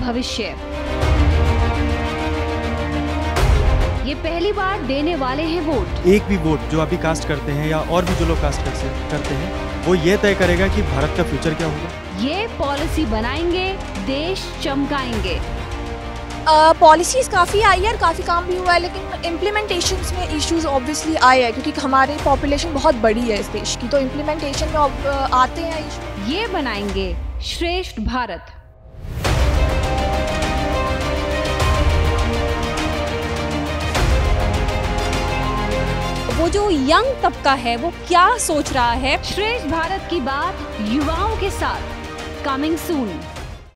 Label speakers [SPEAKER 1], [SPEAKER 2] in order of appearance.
[SPEAKER 1] भविष्य। ये पहली बार देने वाले हैं वोट।
[SPEAKER 2] एक भी वोट जो अभी कास्ट करते हैं या और भी जो लोग कास्ट करते हैं, वो ये तय करेगा कि भारत का फ्यूचर क्या होगा।
[SPEAKER 1] ये पॉलिसी बनाएंगे, देश चमकाएंगे।
[SPEAKER 3] पॉलिसीज काफ़ी आई है और काफ़ी काम भी हुआ है, लेकिन इम्प्लीमेंटेशन में इश्यूज ऑब्वियसली आए हैं क्योंकि हमारी पॉपुलेशन बहुत बड़ी है इस देश की, तो इम्प्लीमेंटेशन में आते हैं इशू।
[SPEAKER 1] ये बनाएंगे श्रेष्ठ भारत।
[SPEAKER 4] वो जो यंग तबका है वो क्या सोच रहा है।
[SPEAKER 1] श्रेष्ठ भारत की बात युवाओं के साथ, कमिंग सून।